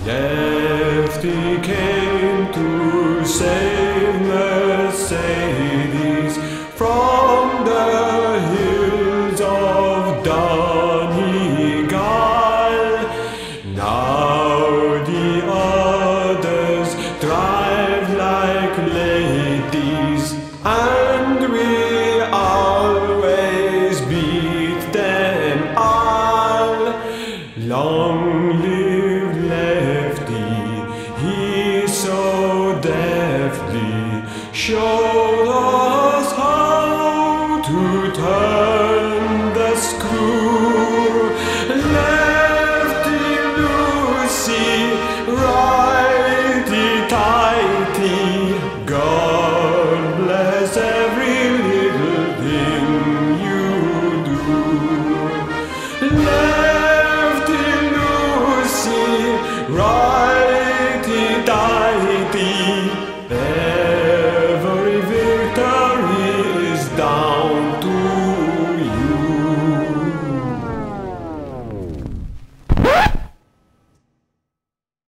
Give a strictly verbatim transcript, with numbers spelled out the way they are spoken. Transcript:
Leftie came to save Mercedes from the hills of Donegal. Now the others drive like ladies, and we always beat them all. Long live Leftie, he so deftly showed us how to turn the screw. Leftie Loosey, righty-tighty, God bless every little thing you do. Leftie Loosey, right.